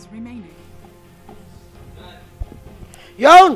Yon!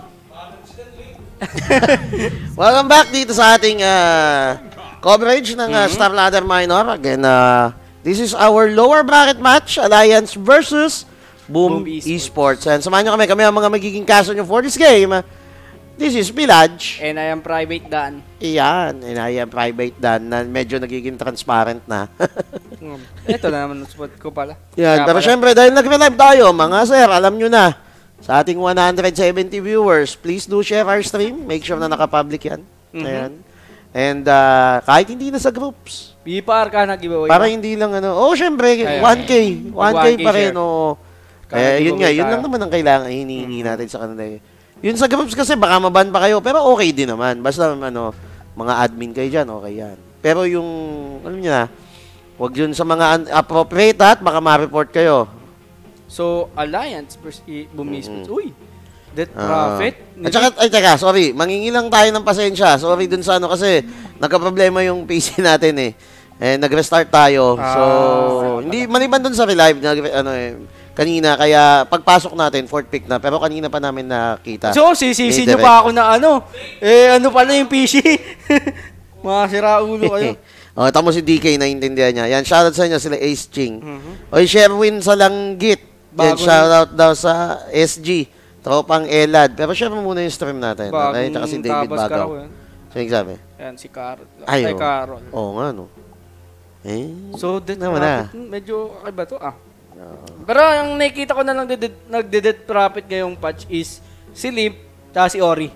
Welcome back dito sa ating coverage ng Star Ladder Minor. Again, this is our lower bracket match, Alliance versus Boom Esports. And samahan nyo kami ang mga magiging kaso nyo for this game. This is Village. And I am Private Dan. Iyan, and I am Private Dan na medyo nagiging transparent na. Ito na naman ang spot ko pala. Yan, pero syempre dahil nag-live tayo, mga sir, alam nyo na, sa ating 170 viewers, please do share our stream. Make sure na naka-public yan. Ayan. And kahit hindi na sa groups. BPR ka na giveaway. Para hindi lang syempre, 1K. 1K pa rin. Yun nga, yun lang naman ang kailangan hinihingi natin sa kanila. Yun sa groups kasi baka maban pa kayo, pero okay din naman. Basta mga admin kayo dyan, okay yan. Pero yung, alam nyo na, huwag yun sa mga appropriate at baka ma-report kayo. So, Alliance versus Boom Esports. Uy! Death Prophet. At saka, teka, sorry. Mangingi lang tayo ng pasensya. Sorry dun sa kasi nagka-problema yung PC natin eh. Nag-restart tayo. So, hindi, maliban dun sa relive, kanina. Kaya, pagpasok natin, fourth pick na. Pero kanina pa namin nakita. So, sisisi nyo pa ako na ano pala yung PC? Mga siraulo kayo. Tamo si DK, naiintindihan niya. Yan, shoutout sa inyo, sila Ace Ching. Oy, Sherwin sa Langgit. Yan, shoutout daw sa SG. Tropang Elad. Pero share mo muna yung stream natin. Okay? Tsaka si David Bagaw. Sino sabi? Yan, si Carol. Ay, Carol. Oo nga, no. So, medyo kakaiba to, Pero yung nakikita ko na lang nagde-death prophet ngayong patch is si Limp tsaka si Ori.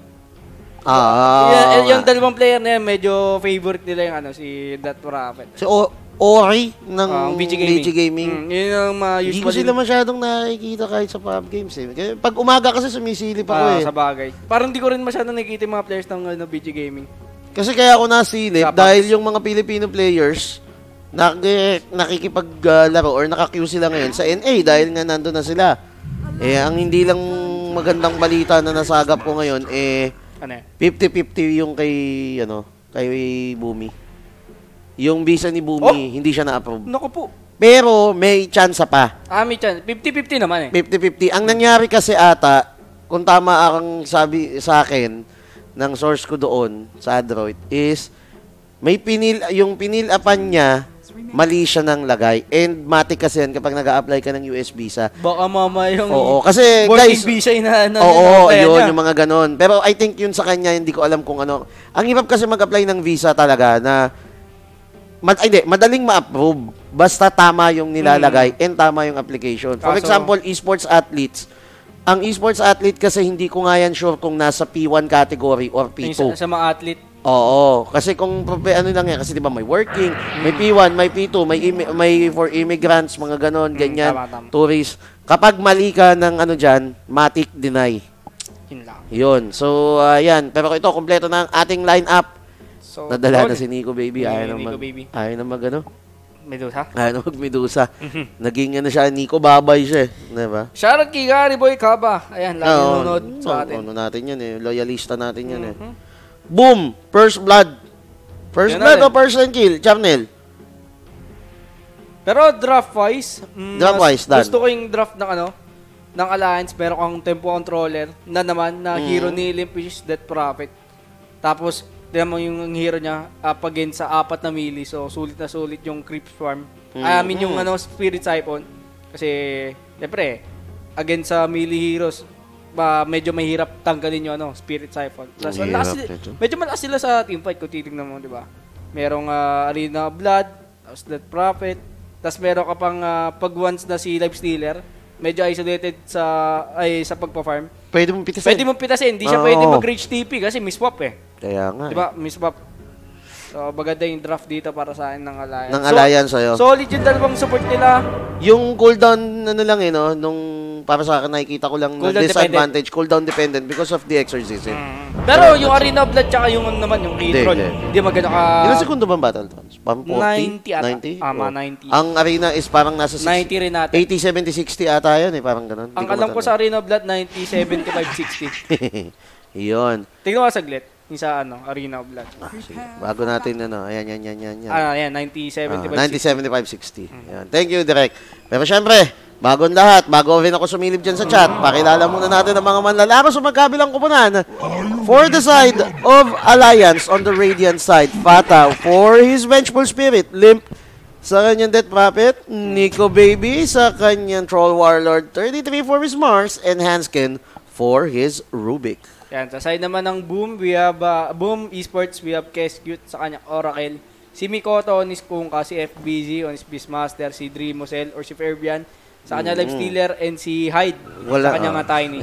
Yung dalawang player na yan, medyo favorite nila yung si Death Prophet. Si Ori ng BG Gaming. Yun yung hindi ko sila masyadong nakikita kahit sa pub games eh. Pag umaga kasi sumisilip ako sa bagay. Parang hindi ko rin masyadong nakikita yung mga players ng BG Gaming. Kasi kaya ako nasilip dahil yung mga Filipino players nakikipaglaro or naka-queue sila ngayon sa NA dahil nga nandun na sila. Ang hindi lang magandang balita na nasagap ko ngayon 50-50 yung kay Boomy. Yung visa ni Boomy, hindi siya na-approve. Naku po. Pero may chance pa. May chance. 50-50 naman 50-50. Ang nangyari kasi ata, kung tama ang sabi sa akin ng source ko doon sa Android is may yung pinil-apan niya, mali siya ng lagay. And matik kasi yan kapag nag-a-apply ka ng US visa. Baka mama yung kasi guys, visa yun yung mga ganon. Pero I think yun sa kanya, hindi ko alam kung ano. Ang hirap kasi mag-apply ng visa talaga na madaling ma-approve. Basta tama yung nilalagay and tama yung application. For example, esports athletes. Ang esports athlete kasi hindi ko nga yan sure kung nasa P1 category or P2. Sa mga athlete. Oo. Kasi kung lang yan, kasi di ba may working, may P1, may P2, may for immigrants, mga ganon, ganyan, tourists. Kapag mali ka ng dyan, matik deny. Yun lang. Yun. So, yan. Pero ito, kompleto na ang ating line-up. So, nadala na si Nico Baby. Ayaw na Medusa? Ayaw na mag-Medusa. Naging siya, Nico Babay siya. Diba? Shoutout kay Gary Boy Kaba. Ayan, lagi nanonood sa atin. Natin yan loyalista natin yan Boom! First blood. First blood o first and kill? Charnel? Pero draft-wise, gusto ko yung draft ng Alliance. Meron kang tempo controller na naman na hero ni Limp, which is Death Prophet. Tapos, tignan mo yung hero niya against sa 4 na melee. So, sulit na sulit yung Creep Swarm. Yung Spirit Siphon. Kasi, siyempre, against sa melee heroes, medyo mahirap tanggalin yung Spirit Siphon. Medyo malakas sila sa teamfight kung titignan mo, di ba? Merong Arena of Blood, tapos Death Prophet, tapos meron ka pang pag once na si Life Stealer, medyo isolated sa pagpa-farm. Pwede mong pitasin. Hindi siya pwede mag-rage TP kasi miswap Kaya nga. Diba? Miswap. So, maganda yung draft dito para sa akin ng Alliance. Alliance sa'yo. Solid yung dalawang support nila. Yung cooldown, nung para sa akin nakikita ko lang na disadvantage, cooldown dependent because of the exorcism. Pero yung Arena of Blood tsaka yung Atron, hindi maganda ka... Ilang segundo ba ang battle trance? 90 ata. 90? 90? Ang Arena is parang nasa 90 rin natin. 80, 70, 60 ata yun parang ganun. Ang alam ko sa Arena of Blood, 90, 75, 60. Yun. Tingnan mo saglit. Yung sa Arena of Blood. Bago natin ayan. Ayan, 90, 75, 60. Yan. Thank you, Direk. Pero syempre, Bagong lahat, bago rin ako sumilip dyan sa chat, pakilala muna natin ang mga manlalaro sa magkabilang kupunan. For the side of Alliance, on the Radiant side, Fata for his Vengeful Spirit, Limp sa kanyang Death Prophet, Nico Baby sa kanyang Troll Warlord, 33 for his Mars, and Hanskin for his Rubik. Yan, sa side naman ng Boom, we have Boom Esports, we have Keskute sa kanyang Oracle, si Mikoto on his Kungka, si FBZ on his Beastmaster, si Dreamosel or si Fairbian sa kanya Live Stealer, and si Hyde sa kanya nga Tiny.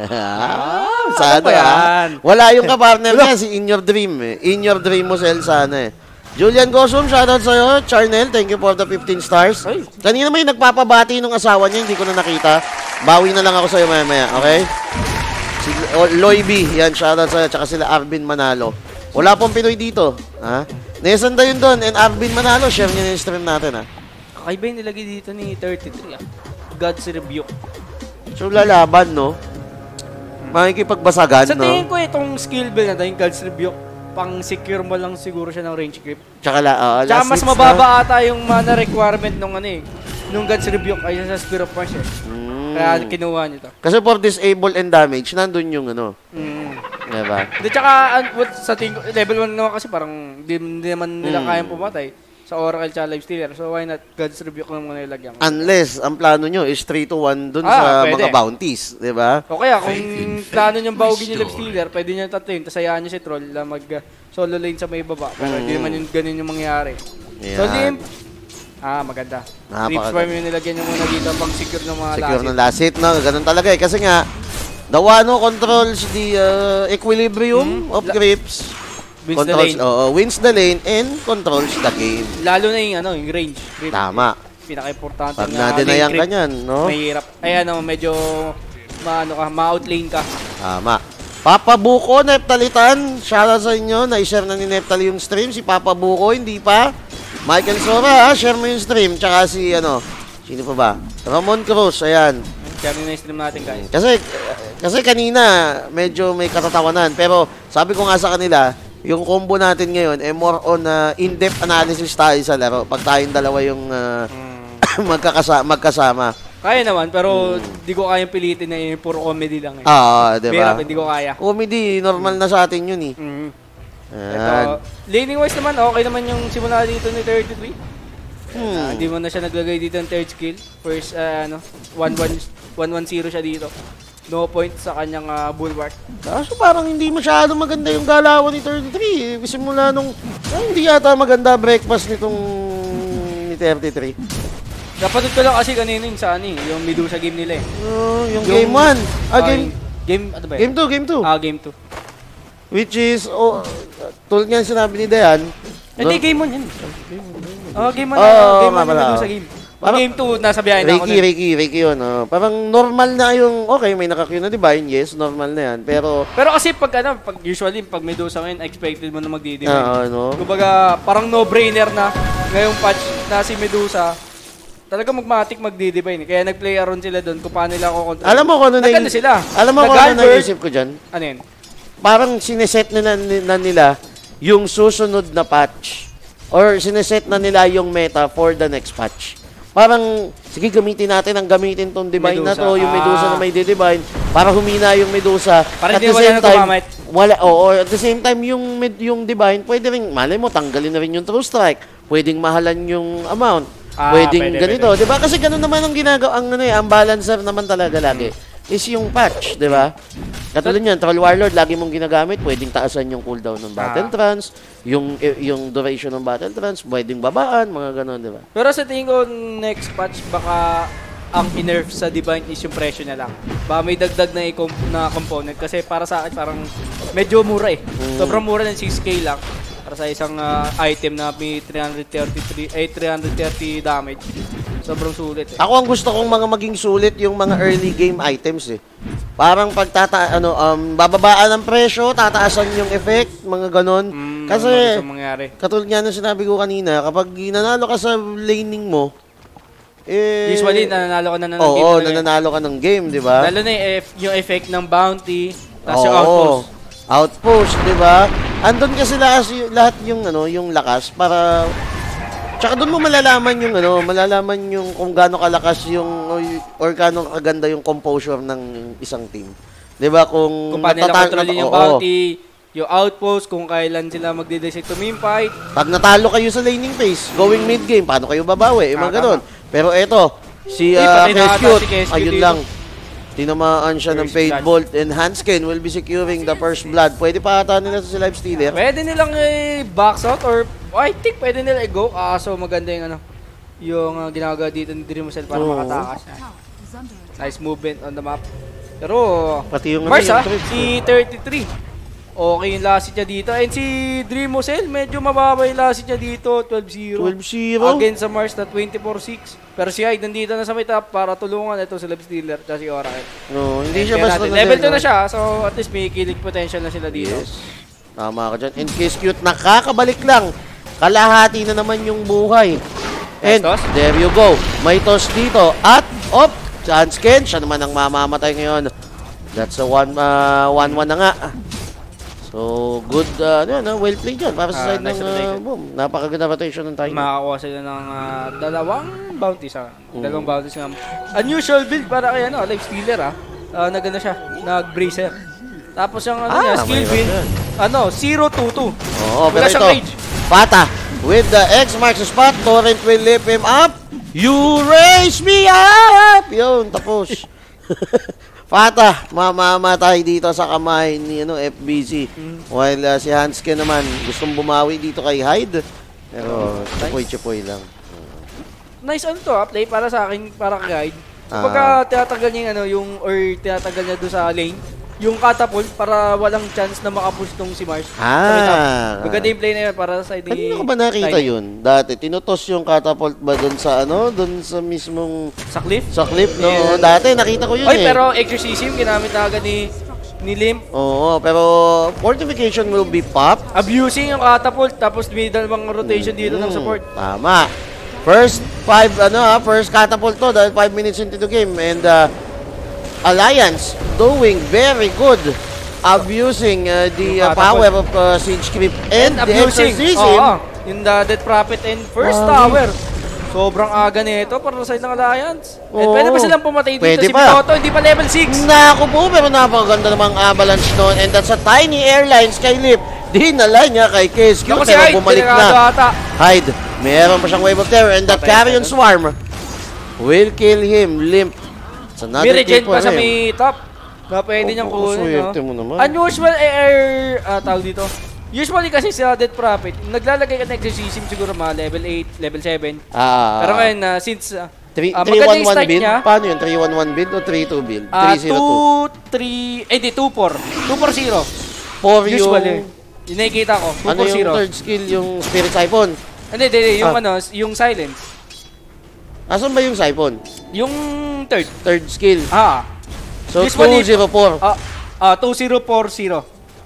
Sana yan? Wala yung kapartner niya, si In Your Dream In Your Dream mo sana Julian Gosum, shoutout sa'yo. Charnel, thank you for the 15 stars. Kanina may nagpapabati nung asawa niya, hindi ko na nakita. Bawi na lang ako sa'yo maya-maya, okay? Si Loy B, yan, shoutout sa'yo. Tsaka sila Arvin Manalo. Wala pong Pinoy dito. Ha? Nesanda yun doon, and Arvin Manalo, share niya yung stream natin, ha? Kakaiba yung nilagay dito ni 33, God's Rebuke. So, lalaban, no? Makikipagbasagan, no? Sa tingin ko itong skill build na yung God's Rebuke, pang-secure mo lang siguro siya ng range creep. Tsaka mas mababa ata yung mana requirement nung nung God's Rebuke ay sa Spear of Punch eh. Kaya kinuha niyo to. Kasi for disable and damage, nandun yung Diba? Di tsaka, sa tingin ko, level 1 naman kasi parang di naman nila kayang pumatay sa Oracle tsaka Live Stealer. So why not God's Rebuke lang muna ilagyan? Unless, ang plano nyo is 3-1 dun sa pwede. mga bounties. Diba? O kaya, kung plano nyo baugin yung Live Stealer, pwede nyo tatayin, tasayaan nyo si Troll na mag-solo lane sa may baba. Pero hindi naman yung ganun yung mangyari. Yan. So, Limp, maganda. Creep Swarm yung nilagyan nyo muna dito pang secure ng mga secure ng last hit, no? Ganun talaga eh. Kasi nga, the Wano controls the equilibrium of creeps. Wins the lane. Wins the lane and controls the game. Lalo na yung range. Creep. Tama. Pinaka-importante pag na-denayan ka niyan, no? Mahirap. Ayan, medyo ma-outlane ka. Tama. Papa Buko, Neptalitan. Shoutout sa inyo. Na-share na ni Neptali yung stream. Si Papa Buko, hindi pa. Michael Sora, share mo yung stream. Tsaka si, sino pa ba? Ramon Cruz, ayan. Share na yung stream natin, guys. Kasi kanina, medyo may katatawanan. Pero sabi ko nga sa kanila, yung combo natin ngayon, more on in-depth analysis tayo sa laro. Pag tayong dalawa yung magkasama. Kaya naman, pero di ko kayang pilitin na yung puro comedy lang eh. Diba? Pero hindi ko kaya. Comedy, normal na sa atin yun eh. Ito, laning-wise naman, okay naman yung simula dito ni 33. Hindi mo na siya naglagay dito ng third skill. First, 1-1-0 siya dito. No point sa kanyang bulwark. Kaso parang hindi masyado maganda yung galawan ni 33. Simula nung, hindi yata maganda breakfast nitong ni 33. Napanood ko lang kasi kanina yung yung Medusa game nila eh. Yung game 1. Game 2. Game 2. Which is, tulad nga sinabi ni Dayan. Hindi, game 1 yan. Game 1 yung Medusa game. Game 2, nasa biyahe na ako. Reiki yun. Parang normal na yung, okay, may naka-Q na Divine, yes, normal na yan. Pero kasi usually, pag Medusa ngayon, expected mo na magdi-divine. No? Kumbaga, parang no-brainer na ngayong patch na si Medusa, talaga magmatic magdi-divine. Kaya nag-play around sila doon kung paano nila ako control. Alam mo kung ano naisip ko dyan? Ano yun? Parang sineset na nila yung susunod na patch. Or sineset na nila yung meta for the next patch. Parang, sige, gamitin tong divine Medusa. Na to, yung Medusa na may divine para humina yung Medusa. Para hindi wala na gumamit. At the same time, yung divine, pwede rin, malay mo, tanggalin na rin yung true strike. Pwedeng mahalan yung amount. Pwedeng ganito. Pwede. Diba? Kasi ganun naman ang ginagawa, ang balancer naman talaga lagi. Is yung patch, di ba? Katulad yan, Troll Warlord, lagi mong ginagamit, pwedeng taasan yung cooldown ng battle trance, yung duration ng battle trance, pwedeng babaan, mga ganon, di ba? Pero sa tingin ko, next patch, baka ang in-nerf sa Divine is yung presyo na lang. Baka may dagdag na component kasi para sa akin, parang medyo mura eh. Sobrang mura ng 6K lang para sa isang item na may 330 damage. Sobrang sulit eh. Ako ang gusto kong maging sulit yung mga early game items eh. Parang bababaan ang presyo, tataasan yung effect, mga ganon. Kasi, katulad nga na sinabi ko kanina, kapag nanalo ka sa laning mo, usually, nananalo ka na ng game. Oo, nananalo ka ng game, di ba? Lalo na yung effect ng bounty, tapos yung outpost. Outpost, di ba? Andun kasi lahat yung lakas para Tsaka doon mo malalaman yung malalaman yung kung gaano kalakas yung or gaano kaganda yung composure ng isang team. 'Di ba kung paano nila kontrolin yung bounty, yung outpost, kung kailan sila magde-decide to team fight. Pag natalo kayo sa laning phase, going mid game, paano kayo babawi? Mga ganun. Pero eto, si Cute, ayun lang. Tinamaan siya ng Fade Bolt and Hanskin will be securing the first blood. Pwede pa ata nila sa Life Stealer. Pwede nilang i-box out or I think pwede nila i-go. So maganda yung ginagawa dito ni Dreamcell para makatakas. Nice movement on the map. Pero pati yung Mars si 33. Okay yung lasit niya dito. And si Dreamcell, medyo mababa yung lasit niya dito. 12-0. 12-0. Against sa Mars na 24-6. Pero si Hyde nandito na sa may top para tulungan ito si Life Stealer at si Oracle. No, hindi siya basta na level 2 na siya. So at least may killing potential na sila dito. Yes. Tama ka dyan. And Case Cute, nakakabalik lang. Kalahati na naman yung buhay. And there you go. May toss dito. At, Hanskin. Siya naman ang mamamatay ngayon. That's a 1-1 na nga. So, good, well played dyan. Para sa side nice ng boom. Napakaganda rotation ng Tiger. Makakuha sila ng dalawang bounties. Dalawang bounties nga. Unusual build para kay Life Stealer Naganda siya. Nag-bracer. Tapos yung skill build. 0-2-2. Oo, pero ito. Pata. With the X marks the spot. Torrent will lift him up. You raise me up! Yun, tapos. Pata, mamamatay dito sa kamay ni FBC. While si Hanskin naman gustong bumawi dito kay Hyde. Pero chipoy-chipoy lang. Nice play para sa akin, para kay Hyde. Kapag tinatagal niya tinatagal niya doon sa lane, yung catapult para walang chance na makapush tong si Mars. Maganda yung play na yun para sa Kanina ko ba nakita yun? Dati, tinutos yung catapult ba doon sa doon sa mismong... Sa cliff? Sa cliff, no? Yeah. Dati, nakita ko yun pero exorcism, ginamit na agad ni Limp. Oo, pero fortification will be pop. Abusing yung catapult, tapos may dalawang rotation dito ng support. Tama. First catapult to, dahil 5 minutes into the game. And, Alliance doing very good, abusing the power of Siege Creep and the Exorcism. Yung Death Prophet and first tower. Sobrang aga nito para sa side ng Alliance. And pwede pa silang pumatay dito si Mikoto, hindi pa level 6. Naku po, pero napakaganda namang avalanche noon. And that's a tiny airlines kay Lip. Dinala niya kay KSQ, pero bumalik na. Hyde, meron pa siyang Wave of Terror and that Carrion Swarm will kill him. Limp. May regen pa sa may top na pwede niyang kunin. Unusual tawag dito. Usually kasi sa Death Prophet, naglalagay ka ng exorcism siguro mga level 8, level 7. Pero ngayon, since 3-1-1 build? Niya, paano yun? 3-1-1 build o 3-2 build? 2-3, hindi, 2-4. 2-4-0. 4 usually. Yung nakikita ko, 2-4-0. Ano yung third skill, yung Spirit Siphon? Hindi, yung Silence. Asan ba yung Siphon? Yung third skill. So, 2-0-4. 2-0-4-0.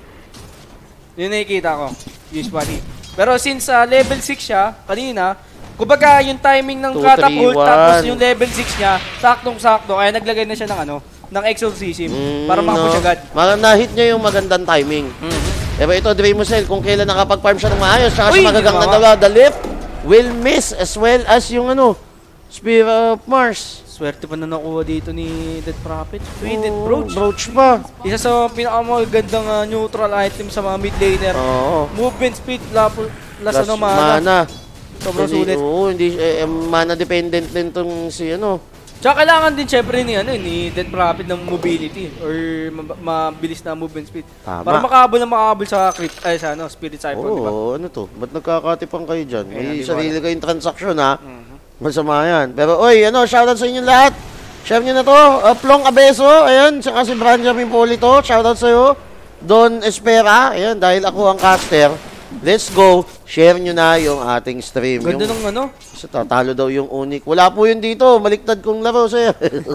Yun nakikita ko. Usually. Pero since level 6 siya, kanina, kumbaga yung timing ng catapult, tapos yung level 6 niya, saktong-sakto, kaya naglagay na siya ng exorcism para makapush agad. Na-hit niya yung magandang timing. Pero ito, Dreamcell, kung kailan nakapag-farm siya ng maayos, saka siya magagang na dalawa, the left will miss as well as yung Spear of Mars. Swerte pa na nakuha dito ni Death Prophet. Traded Brooch. Brooch pa. Isa sa pinakamagandang neutral item sa mga mid laner. Movement speed, lasa ng mana. Sobrang sulit. Oo, hindi mana dependent din tong si Tsaka kailangan din syempre ni Death Prophet ng mobility or mabilis na movement speed. Tama. Para makahabol sa crit sa Spirit Siphon, di ba? Ano to? Ba't nagkakatipang kayo dyan? May sarili kayong transaction Masama yan. Pero shoutout sa inyo lahat. Share nyo na to. Plong Abeso, ayan, saka si Branja Pimpolito, shoutout sa'yo. Don Espera, ayan, dahil ako ang caster. Let's go. Share nyo na yung ating stream. Ganda ng Talo daw yung Unique. Wala po yun dito. Baliktad kong laro sa'yo.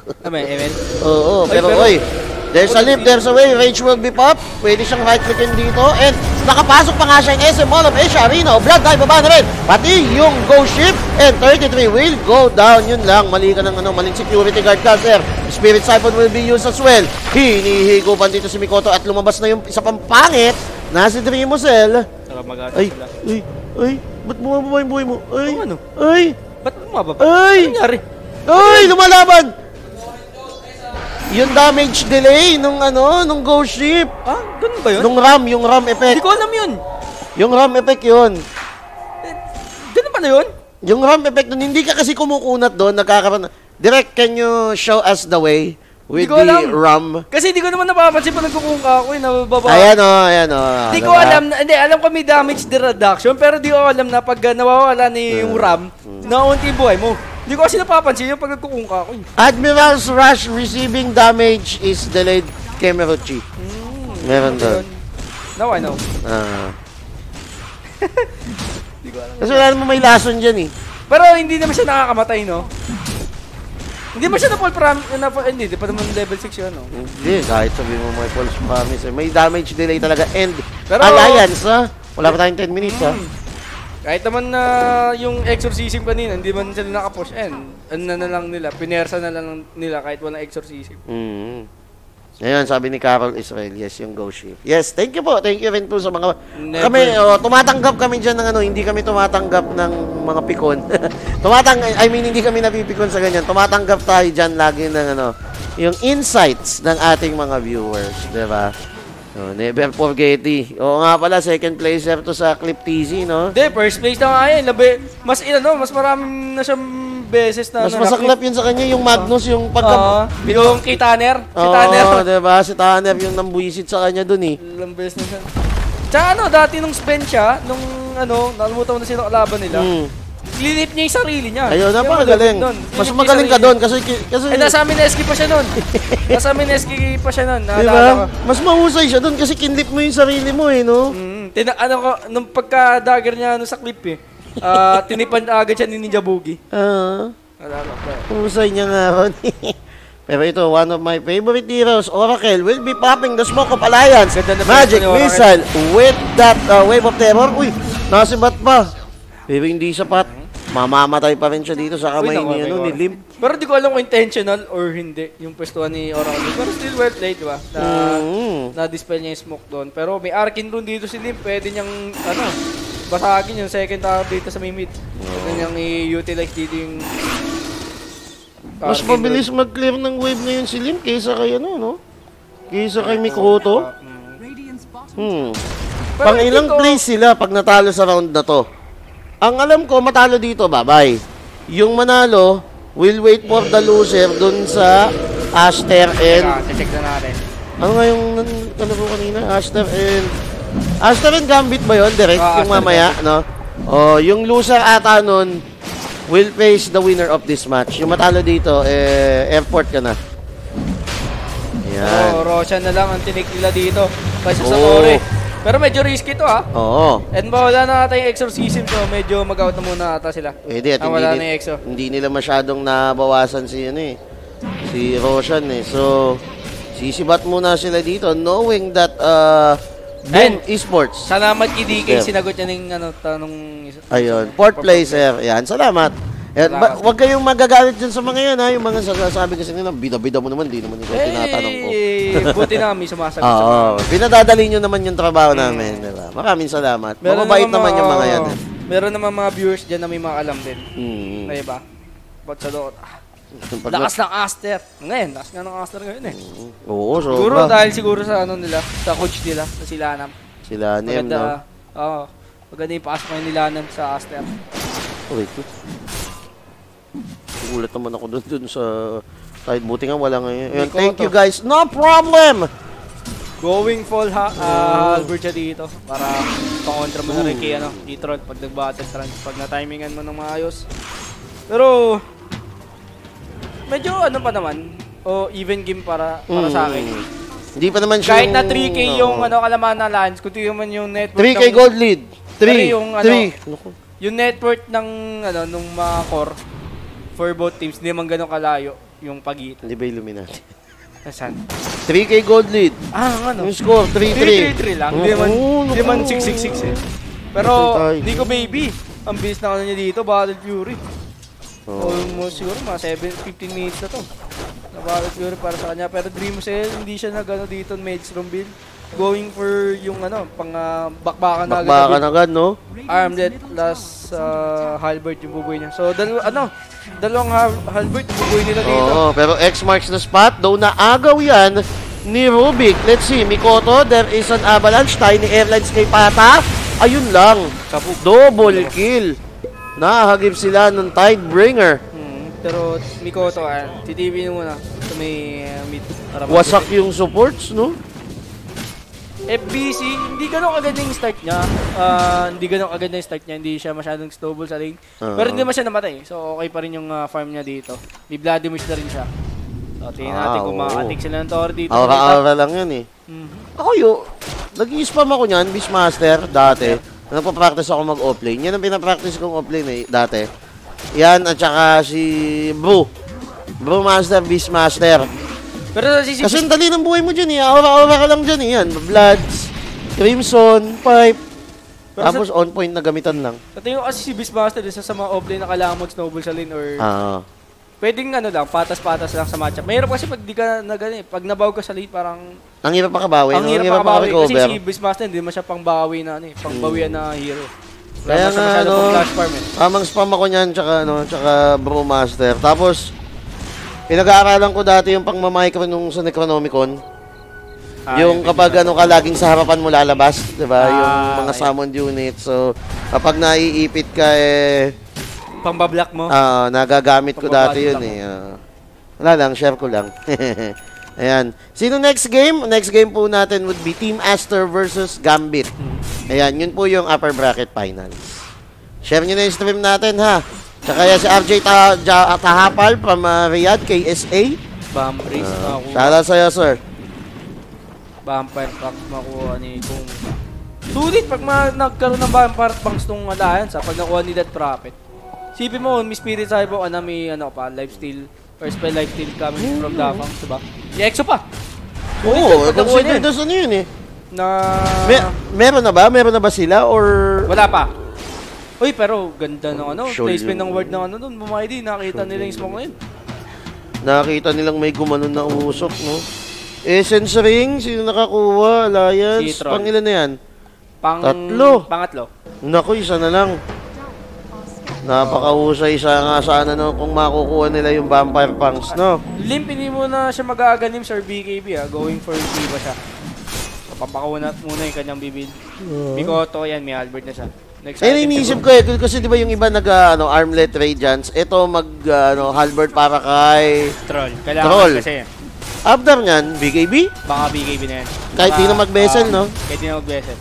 Oo, pero there's a leap, there's a way. Rage will be pop. Pwede siyang right-clickin dito. And nakapasok pa nga siya yung SM Mall of Asia Arena. Blood dive baba na rin. Pati yung Ghost Ship. And 33 will go down. Yun lang. Mali ka ng maling security guard caster. Spirit Siphon will be used as well. Hinihigupan dito si Mikoto. At lumabas na yung isa pang pangit na si Dreamcell. Ba't bumababa yung buhay mo? Ay! ano? Ay! Ba't bumababa? Ay! Ano nangyari? Ay! Lumalaban! Yung damage delay nung ghost ship. Ah, ganun ba yun? Yung RAM effect. Hindi ko alam yun. Yung RAM effect yun. Ganun ba na yun? Yung RAM effect nun, hindi ka kasi kumukunat doon, nagkakaroon. Direct, can you show us the way with the RAM? Kasi hindi ko naman napapansin pa nagkukungka ako nababa. Ayan o. Hindi ko alam, alam ko may damage reduction, pero di ko alam na pag nawawala na yung RAM, naunti yung buhay mo. Hindi ko kasi napapansin yung pag nagkukungka ako. Admiral's Rush receiving damage is delayed Kemeruchi. Meron doon. Now I know. Kasi wala naman may lason dyan eh. Pero hindi naman siya nakakamatay, no? Hindi ba siya na full hindi pa naman level 6 yun, no? Hindi, kahit sabihin mo may false promise. May damage delay talaga. And pero, Alliance, ha? Wala pa tayong 10 minutes, ha? Kahit naman na yung exorcism kanina, hindi man sila nakapush. And ano na lang nila, pinersa na lang nila kahit walang exorcism. Ngayon, sabi ni Carol Israel, yes, yung Ghost Ship. Yes, thank you po. Thank you rin po sa mga... Kami, tumatanggap kami dyan ng hindi kami tumatanggap ng mga pikon. Hindi kami napipikon sa ganyan. Tumatanggap tayo dyan lagi ng yung insights ng ating mga viewers, di ba? So, never forget it. Oo nga pala, second placer to sa Clip TZ, no? Hindi, first place na nga yun. Mas maraming na siyang beses na mas masaklap yun sa kanya, yung Magnus, yung pagka... yung kay Tanner. Si Tanner. Oo, diba? Si Tanner yung nambuisit sa kanya dun eh. Ilang beses na siya. Tsaka dati nung spend siya, nakalimutan mo na sino kalaban nila. Linip niya yung sarili niya. Ayun, napakagaling. Mas magaling ka doon kasi nasa amin SK pa siya noon. Nasa amin SK pa siya noon. Diba? Mas mahusay siya doon kasi kinlip mo yung sarili mo eh, no? Nung pagka-dagger niya sa clip eh. Tinipan agad siya ni Ninja Boogie. Husay niya nga ron. Pero ito, one of my favorite heroes, Oracle, will be popping the smoke of Alliance. Magic Missile with that wave of terror. Uy, nasibat pa. Pero hindi sapat. Mamamatay pa rin siya dito sa kamay ni Lim. Pero di ko alam kung intentional or hindi yung pwestuhan ni Oracle. Pero still well played, diba? Na-dispel niya yung smoke doon. Pero may Arkin Rune dito si Lim. Pwede niyang, basagin yung second tower dito sa mid. Pwede niyang i-utilize dito yung... Mas mabilis mag-clear ng wave ngayon si Lim kaysa kay no? Kaysa kay Mikoto. Pang ilang place sila pag natalo sa round na to. Ang alam ko, matalo dito, bye-bye. Yung manalo, will wait for the loser dun sa Aster and... check na natin. Ano nga yung ko kanina? Aster and Gambit ba yun? Direct yung mamaya, no? Yung loser ata nun will face the winner of this match. Yung matalo dito, airport ka na. Yan. Roshan na lang ang tinik nila dito. Kaysa sa Torre. Pero medyo risky to Oo. And wala na ata yung exorcism to. Medyo mag-out na muna ata sila. Pwede at hindi nila masyadong nabawasan si Roshan eh. So, sisibat muna sila dito knowing that Boom Esports. Salamat kay DK, sinagot niya ng tanong. Ayun, fourth placer. Yan, salamat. Huwag kayong magagalit dyan sa mga yan, ha? Yung mga sasabi kasi nila, bida-bida mo naman, di naman ito tinatanong ko. Buti na kami sumasagot sa mga. Pinadadali nyo naman yung trabaho namin, diba? Maraming salamat. Mababait naman yung mga yan. Meron naman mga viewers dyan na may mga alam din. Diba? Ba't sa doon? Lakas ng Aster. Ngayon, lakas nga ng Aster ngayon eh. Oo, sobra. Siguro dahil sa nila, sa coach nila, sa Silanam. Silanam, no? Oo. Maganda yung pasok ngayon nila sa Aster. Wait, ulat naman ako dun sa side. Buti nga wala ngayon. Thank you guys. No problem! Going full halberd siya dito para pakontra mo na rin kay Etron pag nag-battle trans. Pag na-timingan mo ng maayos. Pero medyo pa naman even game para sa akin. Hindi pa naman siya kahit na 3K yung kalaman na lands, kung tiyo man yung net 3K gold lead. 3. Yung net worth ng nung mga core for both teams, hindi man ganun kalayo yung pagitan. Hindi ba Illuminati? Nasaan? 3K gold lead. Yung score, 3-3. 3-3 lang. Hindi man 6-6-6 eh. Pero, Nico Baby, ang bilis na niya dito, Battle Fury. Almost siguro, mga 15 minutes na to. Na Battle Fury para sa kanya. Pero Dream Cell, hindi siya dito, Maelstrom build. going for yung pang bakbakan na agad. Bakbakan agad, no? Armlet plus halberd yung bubuhay niya. So, dalawang halberd yung bubuhay nila dito. Oo, pero X marks the spot. Though naagaw yan ni Rubik. Let's see, Mikoto, there is an avalanche. Tiny Airlines kay Pata. Ayun lang. Double kill. Nakahagip sila ng Tidebringer. Pero Mikoto, TTV muna. So may mid. Wasak yung supports, no? FBC, hindi ganun agad yung start niya. Hindi siya masyadong snowball sa lane. Pero hindi naman siya namatay. So okay pa rin yung farm niya dito. May Vladimir na rin siya. So tingnan natin kung makakatik sila ng tower dito. Aura lang yan eh. Ako nag-i-spam ako niyan, Beastmaster, dati. Nagpa-practice ako mag-offlane. Yan ang pinapractice kong offlane dati. Yan, at saka si Brewmaster, Beastmaster. Pero kasi ang dali ng buhay mo dyan eh. Aura ka lang dyan eh. Yan, Bloods, Crimson, Pipe. Pero tapos on point na gamitan lang. Sa tingin ko kasi si Beastmaster, isa sa mga offlane na kailangan mag-snowball sa lane or... Pwedeng lang, patas-patas lang sa matchup. Mahirap kasi pag di ka pag nabaw ka sa lane, parang... Ang hirap makabawi. Ang hirap makabawi. Kasi si Beastmaster, hindi naman siya pangbawi na pangbawian na hero. Kaya nga, tamang spam ako niyan, tsaka Brewmaster. Tapos, pinag-aaralan ko dati yung pang-micro nung sa Necronomicon. Yung kapag ka laging sa harapan mo lalabas, di ba? Yung mga summoned unit. So, kapag naiipit ka pang-bablock mo? Nagagamit ko dati yun eh. Wala lang, share ko lang. Ayan. Sino next game? Next game po natin would be Team Aster versus Gambit. Ayan, yun po yung upper bracket finals. Share nyo na yung stream natin, ha? Tsaka yan si RJ Tahapal from Riyadh, KSA. Bambris makuha. Shout sa'yo, sir. Vampire Pack makuha ni Kung. Sulit pag nagkaroon ng Vampire Packs tong alliance, pag nakuha ni Death Prophet. Sipin mo, may Spirit Cyber, may lifesteal, or spell lifesteal coming from Dafang, diba? I-exo pa! Oo, consider doon ano yun eh. Meron na ba sila, or... Wala pa. Uy, pero ganda ng placement ng word ng doon. Bumaydi, nakita nila yung smoke na yun. Nakita nilang may gumanon na usok, no? Essence Ring, sino nakakuha? Alliance, pang ilan na yan? Pangatlo. Naku, isa na lang. Napakahusay sana kung makukuha nila yung Vampire Punks, no? Limp, hindi mo na siya mag-aaganim, Sir BKB, going for Shiva siya. Papakuha muna yung kanyang bibid. Mikoto, yan, may Albert na siya. Iniisip ko kasi di ba yung iba Armlet Radiance, ito Halberd para kay Troll. Kailangan kasi yan. After nyan, BKB? Baka BKB na yan. Kahit di na mag-vessel, no? Kahit di na mag-vessel.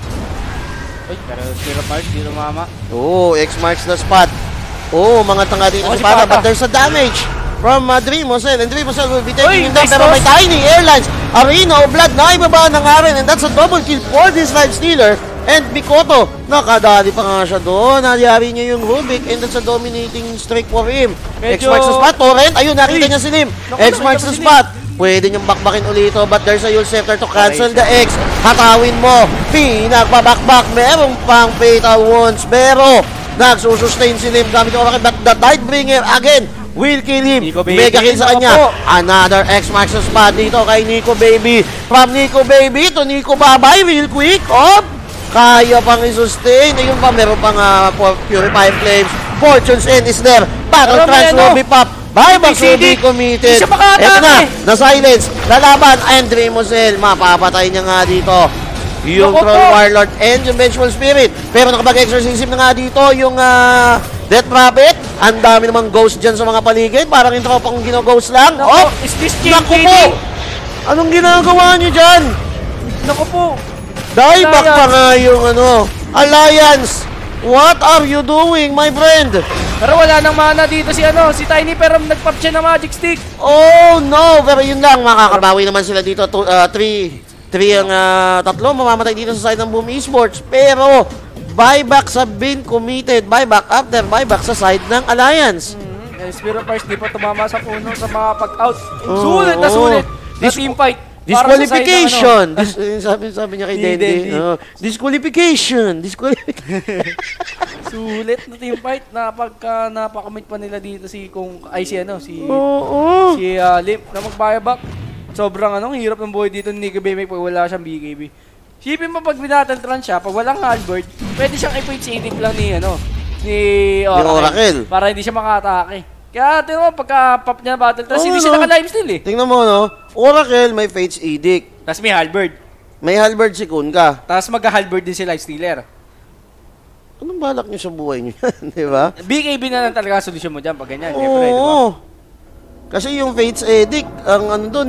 Uy, pero zero parts, zero mama. X marks the spot. Mga tanga dito si Pata, but there's a damage from Dreamosel, and Dreamosel will be taking him down, pero may Tiny Airlines, Arena of Blood na ibaba ng Aren, and that's a double kill for this Lifestealer. And Mikoto, nakadali pa nga siya doon. Nagyari niya yung Rubik, and that's a dominating streak for him. X marks the spot, Torrent, ayun, nakita niya si Lim. X marks the spot. Pwede niyong bakbakin ulito, but there's a Yule Scepter to cancel the X. Hatawin mo, pinagpabakbak, merong pang fatal wounds, pero nagsusustain si Lim gamit yung but the Tidebringer again will kill him. Mega kill sa kanya. Another X marks the spot dito kay Nico Baby. From Nico Baby to Nico Babay, real quick, kaya pang i-sustain. Ayun pa, meron pang Purifying Flames. Fortune's End is there. Battle Trance will be pop. Buyback will be committed. Ito na, na-silence. Lalaban, and Dreamosel. Mapapatay niya nga dito yung Troll Warlord and yung Vengeful Spirit. Pero nakapag-exorcism na nga dito yung Death Prophet. Ang dami namang ghost dyan sa mga paligid. Parang yung tropang gino-ghost lang. Is this naku po! Anong ginagawa niyo dyan? Naku po! Dieback pa nga yung Alliance! What are you doing, my friend? Pero wala nang mana dito si Tiny, pero nagpop siya ng Magic Stick. Oh no, pero yun lang, makakabawi naman sila dito. 3 ang tatlo mamamatay dito sa side ng Boom Esports. Pero buybacks have been committed. Buyback after buyback sa side ng Alliance. Spirit Force di pa tumama sa puno sa mga pag-out. Sulit na sulit. Team fight. Disqualification! Sabi niya kay Dende. Disqualification! Sulit na team fight. Napakamit pa nila dito si Limp na mag-buyback. sobrang hirap ng buhay dito ni Nico Bemic pag wala siyang BKB. Sipin mo pag binatantran siya, pag walang halberd, pwede siyang i-point lang ni Oracle. Para hindi siya makatake. Kaya tingnan mo, pagka-pop niya battle trance, hindi siya naka-lifesteal eh. Tingnan mo, no? Oracle, may Fate's Edict. Tapos may halberd. May halberd si Kunkka. Tapos magka-halberd din si Lifestealer. Anong balak niyo sa buhay niyo yan, di ba? BKB na lang talaga solusyon mo dyan pag ganyan. Oo. Diba? Kasi yung Fate's Edict, ang doon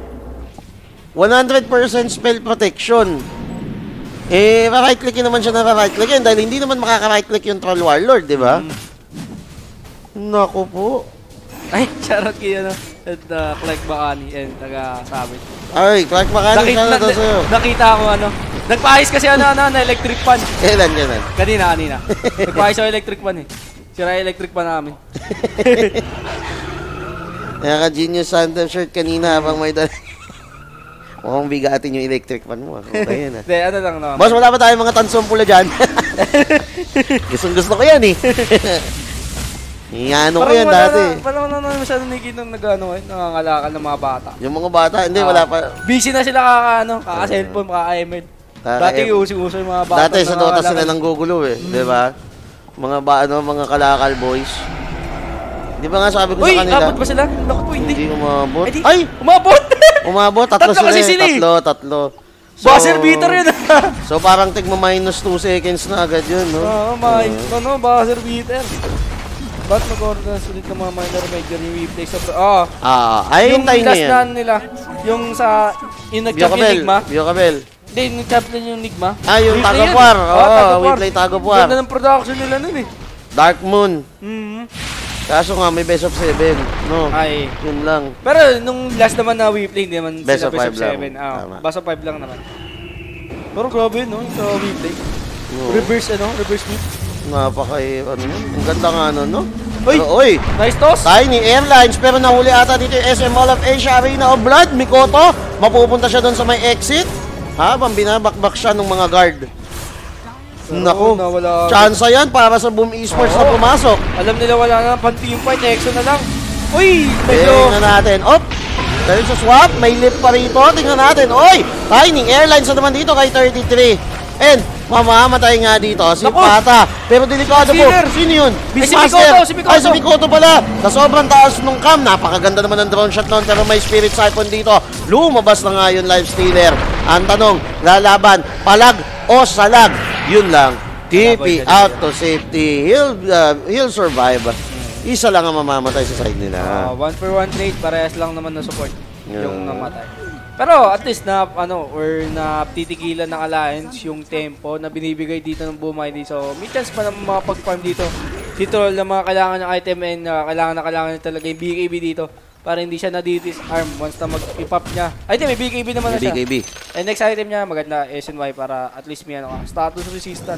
100% spell protection. Right-clickin naman siya na right-clickin dahil hindi naman makaka-right-click yung Troll Warlord, di ba? Naku po. Ay, shoutout kayo, Clark Bacani and taga-sabit. Ay, Clark Bacani, shoutout sa'yo. Nakita ko, nagpaayos kasi na electric fan. Kailan? Kanina. Nagpaayos ako electric fan eh. Sira electric fan namin. Naka-genius Sandem shirt kanina habang may dala. Mukhang bigatin yung electric fan mo. Okay yan. Hindi, lang naman. Boss, wala ba tayong mga tansong pula dyan? Gusto ko yan eh. Iano ko yan dati. Parang naman masyadong nakikita nangangalakal ng mga bata. Yung mga bata, hindi, wala pa. Busy na sila kaka-cellphone, kaka-email. Dati uso yung mga bata. Dati sa Dota sila nang gugulo eh. Di ba? Mga kalakal boys. Di ba nga sabi ko sa kanila? Uy, abot ba sila? Naku po, hindi. Hindi umabot. Ay! Umabot! Umabot, tatlo sila eh. Tatlo. Buzzer beater yun. So parang tigma-minus 2 seconds na agad yun, no? Oo, buzzer beater. Ba't mag-ordinance ulit ng mga minor major yung replay sa... ay, yung last na nila, yung sa... Yung nag-champ yung Nigma. Biocabel. Hindi, yung nag-champion yung Nigma. Yung Tag of War. We play Tag of War. Ganda ng production nila nun eh. Dark Moon. Kaso nga, may best of 7. No? Ay. Yun lang. Pero nung last naman na we play, hindi naman best sila of 7. Best of 5 lang naman. Pero grabe, no? Sa we play. Reverse sweep. Ang ganda nga no? Uy! Nice toss! Tiny Airlines, pero nahuli ata dito yung SM Mall of Asia Arena of Blood. Mikoto, mapupunta siya doon sa may exit. Habang binabakbak siya ng mga guard. Naku, chance yan para sa Boom Esports na pumasok. Alam nila wala na pang team fight, Exo na lang. Uy! Tingnan natin. Dahil sa swap, may lip pa rito. Tingnan natin. Tiny Airlines na naman dito kay 33. And mamamatay nga dito si Pata. Pero delikado po. Sino yun? Beastmaster. Si Mikoto pala. Sa sobrang taas nung cam. Napakaganda naman ng drone shot noon. Pero may Spirit Siphon dito. Lumabas na nga yung Lifestealer. Ang tanong, lalaban, palag o salag? Yun lang. TP out to safety. He'll survive. Isa lang ang mamamatay sa side nila. 1-for-1 trade. Parehas lang naman na support. Yung namatay. Pero at least na titigilan ng Alliance yung tempo na binibigay dito ng Boom ID. So may chance pa na makapag-farm dito. Dito ng mga kailangan ng item and kailangan talaga yung BKB dito para hindi siya na-disarm once na mag-pop niya. Ay di, may BKB naman na siya. BKB. And next item niya maganda SNY para at least may status resistant.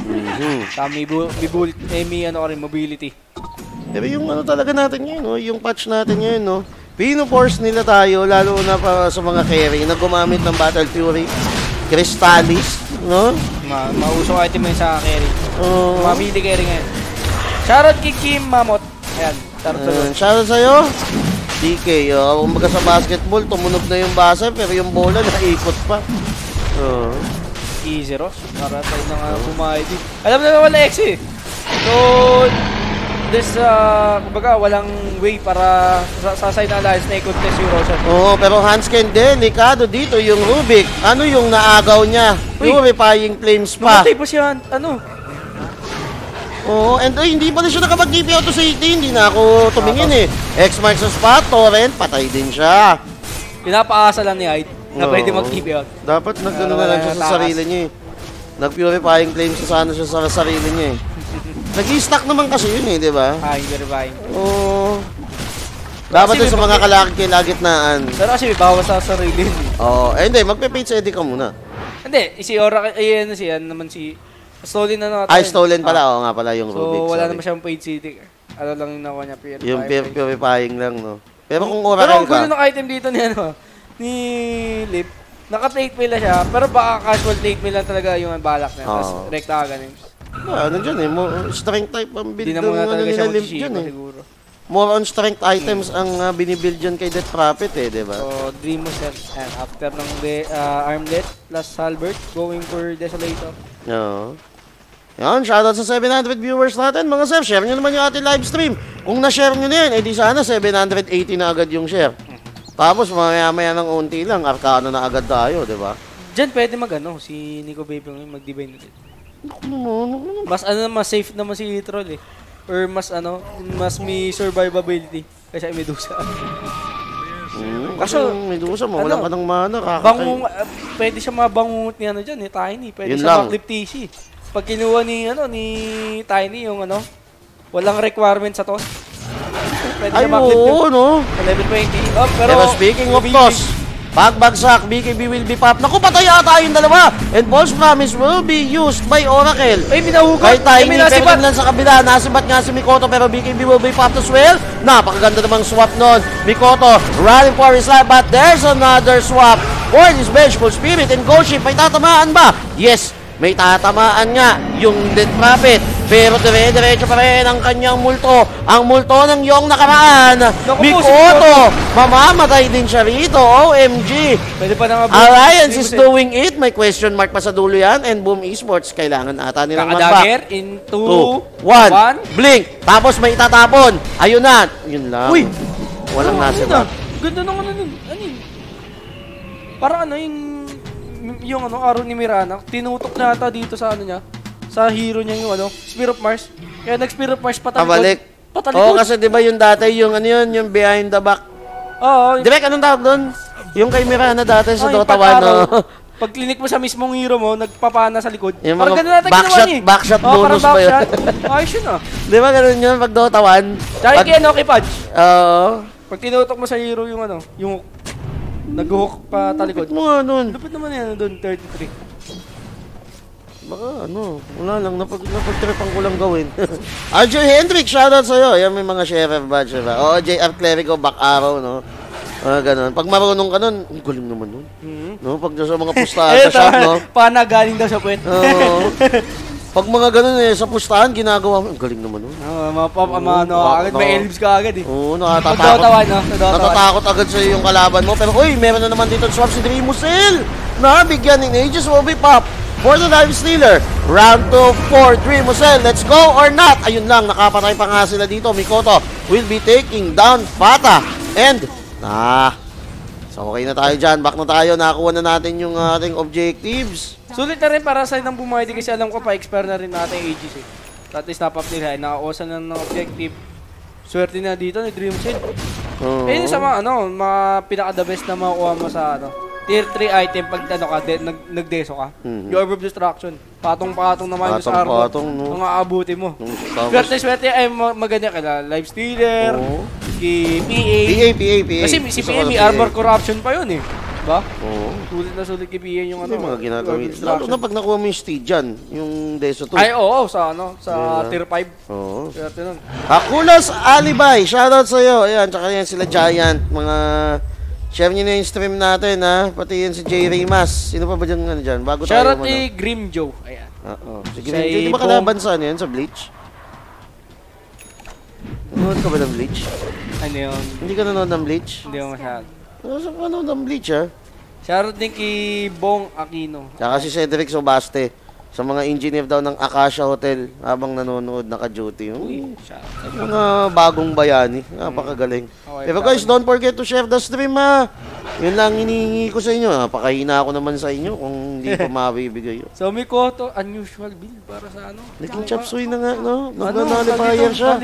May mobility. Pero yung talaga natin ngayon, yung patch natin ngayon, pino-force nila tayo, lalo na pa sa mga carry na gumamit ng Battle Fury, Crystallis, no? Mausong item yun sa carry. Mabili carry ngayon. Shoutout kay Kim Mamot. Ayan, shoutout sa'yo. DK, kumbaga sa basketball, tumunog na yung base, pero yung bola naikot pa. Easy Ross, para tayo na nga bumayad. Alam na wala X eh. So, kumbaga, walang way para sa side na Alliance na i-contest yung Roshan. Pero Hansken din, delikado dito yung Rubik. Ano yung naagaw niya? Purifying Flames pa. Namatay pa siya, and hindi pa rin siya nakapag-TP out to safety. Hindi na ako tumingin X-Mark sa spot, Torrent, patay din siya. Pinapaasa lang ni Hyde na pwede mag-TP out. Dapat nag-ano na lang siya sa sarili niya Nag-purifying Flames sa siya sa sarili niya Nag-i-stack naman kasi yun di ba? Verifying. Dapat din sa mga kalagitnaan. Pero kasi may bawas sa sarili. Hindi, magpe-page edit ka muna. Hindi, si Oracle, Stolen na natin. Stolen pala. Nga pala yung Rubik. So, wala naman siyang paid city. Ano lang yung nakuha niya, purifying. Yung purifying lang, no? Pero kung Oracle ka... Pero ang gulo ng item dito ni Lip, naka-take mill na siya, pero baka casual take mill lang talaga yung balak niya. Tapos, recta ganin. Nandiyan strength type ang build. Hindi na muna talaga siya mag-shiba siguro. more on strength items ang binibuild dyan kay Death Prophet di ba? So, Dreamoset, and after ng Armlet plus Salbert, going for Desolator. Oo. Yan, shoutout sa 700 viewers natin. Mga sir, share nyo naman yung ating live stream. Kung na-share nyo na yun, edi sana 780 na agad yung share. Tapos maya-maya ng unti lang, Arcano na agad tayo, di ba? Diyan pwede si Nico Baby mag-divine ulit. Mas mas safe naman si Troll Or mas may survivability kasi Medusa. Kasi Medusa, mawalan ka ng mana, pwede siya mabangungot ni dyan, Tiny. Pwede siya mag-clip TC. Pag kinuha ni Tiny yung walang requirement sa toss. Pwede siya mag-clip yun. Level 20. Pero speaking of toss, pagbagsak, BKB will be popped. Naku, patay ata yung dalawa. And False Promise will be used by Oracle. Ay, minahugot. Kay Tiny, pero lang sa kabila. Nasibat nga si Mikoto, pero BKB will be popped as well. Napakaganda namang swap nun. Mikoto, running for his life, but there's another swap for this Vengeful Spirit. And Ghost Ship, may tatamaan ba? Yes, may tatamaan nga yung Death Prophet. Pero dire-diretso pa rin ang kanyang multo. Ang multo ng yung nakaraan. Mikoto, mamamatay din siya rito. OMG. Pwede pa na Alliance is doing it. May question mark pa sa dulo yan. And Boom Esports, kailangan ata nilang mag-back. In 2, 1, blink. Tapos may itatapon. Ayun na. Yun lang. Uy! Walang nasibat. Ganda nung parang yung araw ni Mirana, tinutok na ata dito sa niya, sa hero niya yung Spear of Mars. Kaya nag-Spear of Mars patalikod. Oo, kasi di ba yung dati, yung yung behind the back. Oo. Direk, anong tawag doon? Yung kay Mirana dati sa Dota 1. Pag klinik mo sa mismong hero mo, nagpapana sa likod. Yung parang ganun natin ginawa niya. Backshot bonus ba yun? Ayos yun Di ba ganun yun pag Dota 1? Tsaka kay Pudge. Oo. Pag tinutok mo sa hero yung yung nag-hook pa talikod. Lupit mo nga nun. Lupit naman yan doon, 33. Baka wala lang, napag-tripan ko lang gawin. RJ Hendrick, shoutout sa'yo. Yan, may mga sheriff badge, diba? Oo, JR Clerico, back arrow, ganun. Pag marunong ka nun, galing naman nun. Pag sa mga pustahan sa shop, Paana galing daw sa puwet. Oo. Pag mga ganun sa pustahan, ginagawa mo, galing naman nun. Agad may elves ka agad Oo, natatakot agad sa yung kalaban mo. Pero, meron na naman dito swap si Dreamusel. Nabigyan ni Aegis will be pop for the Life Stealer. Round 2 for Dreamusel. Let's go or not? Ayun lang, nakapatay pa nga sila dito. Mikoto will be taking down Fata. And, so okay na tayo dyan. Back na tayo. Nakakuha na natin yung ating objectives. Sulit na rin para sa ng Bumaydi kasi alam ko pa-expire na rin natin yung Aegis At least napap nila nakakuha na ng objective. Swerte na dito ni Dreamusel. Yun sa mga pinaka-the best na makukuha mo sa tier 3 item pag nagdeso ka. Yung Orb of Destruction. Patong-patong naman yung sa armor. Ang aabuti mo. Swerte ay maganda ka Life Stealer, kay PA. Kasi si PA may armor corruption pa yun Diba? Sulit na sulit kay PA yung Hindi mga ginagawin. Lalo na pag nakuha mo yung steed dyan, yung Deso 2. Ay, sa tier 5. Oo. Swerte nun. Hakulas Alibay, shoutout sa'yo. Ayan, tsaka yan sila Giant, mga... Share nyo na yung stream natin, Pati yan si J. Rimas. Sino pa ba dyan, Bago tayo. Shoutout ni Grim Joe. Ayan. Si Grim Joe. Di ba kalaban sa yan? Sa Bleach? Nanonood ka ba ng Bleach? Ano yun? Hindi ka nanonood ng Bleach? Hindi ko masyado. Saan ka nanonood ng Bleach, Shoutout din kay Bong Aquino. Tsaka si Cedric Sobaste. Sa mga engineer daw ng Acacia Hotel habang nanonood naka-duty. Mga bagong bayani. Napakagaling. Pero guys, don't forget to share the stream Yun lang hinihingi ko sa inyo. Napakahina ako naman sa inyo kung hindi pa mabibigay yun. So Mikoto, unusual build para sa Naging chapsuy na nga, Nag-nalifier siya.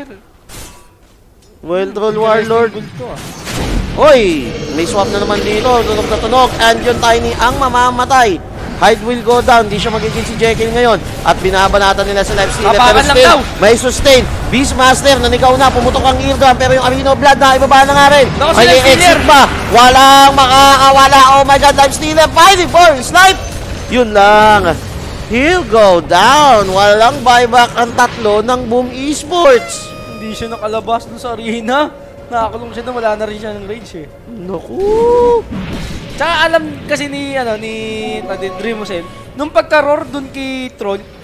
Wild Troll Warlord. Hoy! May swap na naman dito. Tunog na tunog. And yung Tiny ang mamamatay. Hyde will go down. Di siya magiging si Jekyll ngayon. At binabanatan nila sa Life Stealer. Pero still, may sustain. Beastmaster, nanigaw na. Pumutok ang eardrum. Pero yung Arena of Blood na ibaba na nga rin. May exit ba? Walang makakawala. Oh my God, Life Stealer fighting for his life. Yun lang. He'll go down. Walang buyback ang tatlo ng Boom Esports. Hindi siya nakalabas dun sa arena. Nakakulong siya na wala na rin siya ng rage Naku. Tsaka alam kasi ni Dreamusel, nung pagka-roar dun kay Tron,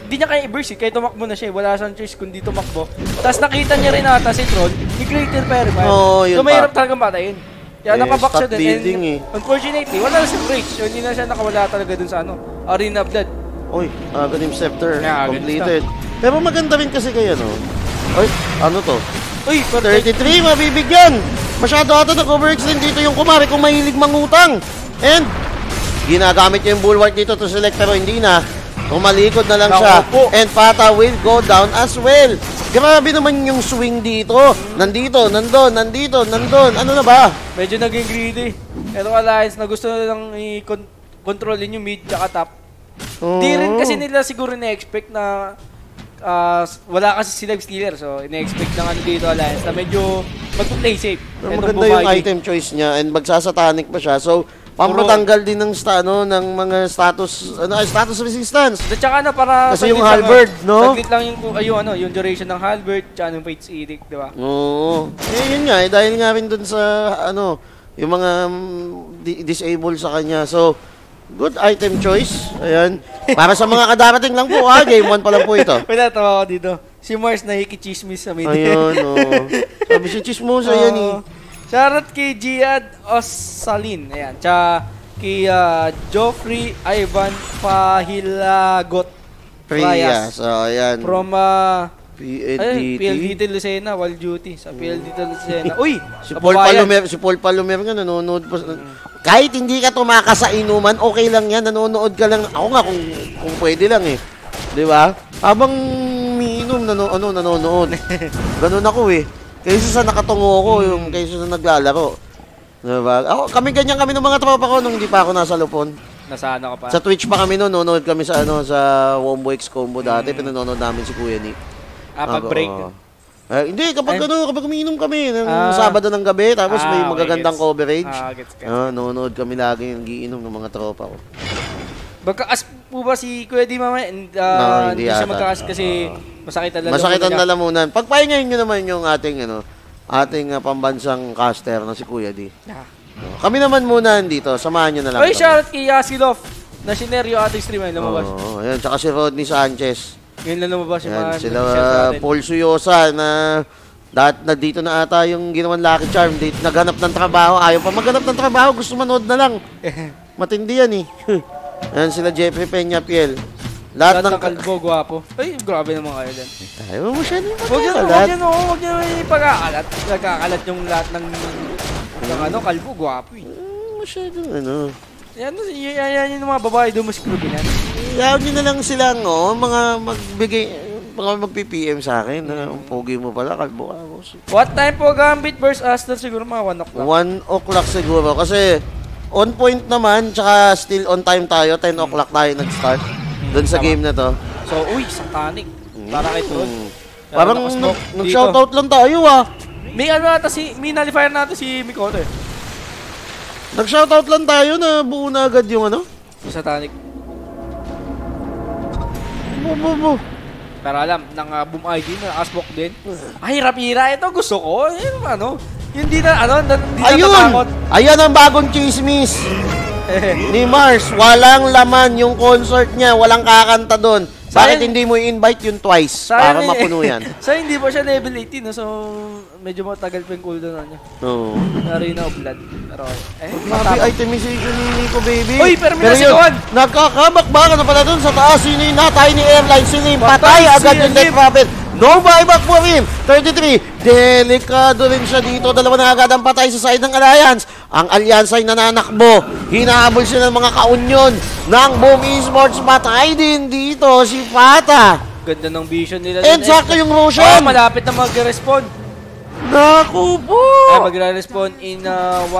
hindi niya kaya i-burst kahit tumakbo na siya, wala siyang choice kundi tumakbo. Tapos nakita niya rin ata si Troll, i-greater Perryman. So mahirap talagang patayin. Kaya nakaback siya din. Unfortunately, wala na si Breach. So hindi na siya nakawala talaga dun sa Arena of Blood. Uy, Aghanim Scepter, completed. Pero maganda rin kasi kaya, no? Uy, ano to? Uy, 33, mabibigyan! Masyado ata nag-overextend dito yung kumari kung mahilig mangutang. And, ginagamit niya yung bulwark dito to select pero hindi na. Tumalikod na lang siya. And Pata will go down as well. Grabe naman yung swing dito. Nandito, nandun. Ano na ba? Medyo naging greedy. Pero Alliance na gusto nilang i-controlin yung mid tsaka top. Di rin kasi nila siguro na-expect na wala kasi sila stealer. So, ina-expect ng dito Alliance na medyo mag-play safe. Maganda yung item choice niya and magsasatanic pa siya. So, pampatanggal din ng ng mga status resistance. At saka para kasi yung halberd, no? Saglit lang yung duration ng halberd, tsaka yung Fate's Edict, di ba? Oo. Yun nga, dahil nga rin dun sa yung mga disable sa kanya. So, good item choice. Ayan. Para sa mga kadarating lang po, game 1 pa lang po ito. Wala, tawa ko dito. Si Mars nakikichismis sa media. Ayun, sabi si Chismosa yan eh. Shoutout kay Giad Osalin. Ayan. Tsaka kay Joffrey Ivan Pahilagot. Prias. So, ayan. From PLDT Lucena, Wild Duty. Sa PLDT Lucena. Uy! Si Paul Palomer nga nanonood pa. Kahit hindi ka tumakas sa inuman, okay lang yan. Nanonood ka lang. Ako nga kung pwede lang eh. Di ba? Habang miinom, nanonood. Ganun ako eh. Kaysa sa nakatungo ko, yung kaysa sa naglalaro. Diba? Kami ng mga tropa ko nung hindi pa ako nasa Lupon. Nasa ka pa? Sa Twitch pa kami nanonood kami sa sa Wombo X Combo dati. Pinanonood namin si Kuya Nick. Pag-break? Hindi, kapag umiinom kami ng Sabado ng gabi, tapos may magagandang coverage. Nanonood kami lagi yung giinom ng mga tropa ko. Magkakas po ba si Kuya Di mamaya? Hindi siya magkakas kasi masakit ang lalamunan. Pagpahingayin nyo naman yung ating pambansang caster na si Kuya Di. Kami naman muna dito, samahan nyo na lang. Oy, shoutout kay Yasilov na sineryo ating stream ay lumabas. Ayan, tsaka si Rodney Sanchez. Ngayon lang lumabas yung mga sila Paul Suyosa na dito na ata yung ginawan Lucky Charm. Dito naghanap ng trabaho, ayaw pa maghanap ng trabaho, gusto manood na lang. Matindi yan eh. Ayan sila Jeffrey Peña Piel. Lahat ng kalbo, gwapo. Ay, grabe naman kayo dyan. Ayaw mo siya yung pagkakalat. Huwag yan yung pagkakalat. Nagkakalat yung lahat ng kalbo, gwapo eh. Masyadong Yan yung mga babae dumuscrew din yan. Ayaw nyo na lang silang, mga magpi-PM sa akin na ang pogi mo pala, kalbo ka. What time po Gambit versus Aster? Siguro mga 1 o'clock. 1 o'clock siguro kasi on point naman, tsaka still on time tayo. 10 o'clock tayo nag-start doon sa game na to. So, satanic. Para kay Todd. Parang nag-shoutout lang tayo May nullifier natin si Mikoto eh. Nag-shoutout lang tayo na buo na agad yung Satanic. Pero alam, ng Boom ID na nakasmoke din. Ay, hirap-hira. Ito gusto ko. Hindi na, natatakot. Ayun ang bagong chismis. Ni Mars, walang laman yung concert niya. Walang kakanta doon. Bakit hindi mo i-invite yun twice para mapuno yan? Hindi pa siya level 18, so medyo matagal pa yung cooldown niya. Oo. Arena of Blood. Pero, grabe itemization ni Nico, baby. Uy, pero may nasigawan! Nagkakabakbakan na pala doon sa taas. Sino yung natay ni Airline? Sino yung patay agad yung Death Prophet? No buyback for him. 33. Delikado rin siya dito. Dalawa na agad ang patay sa side ng Alliance. Ang Alliance ay nananakbo. Hinahabol sila ng mga kaunyon ng Boom Esports. Patay din dito si Pata. Ganda ng vision nila. And sakto yung Roshan. Malapit na mag-respawn. Naku po. Mag-respawn in 2,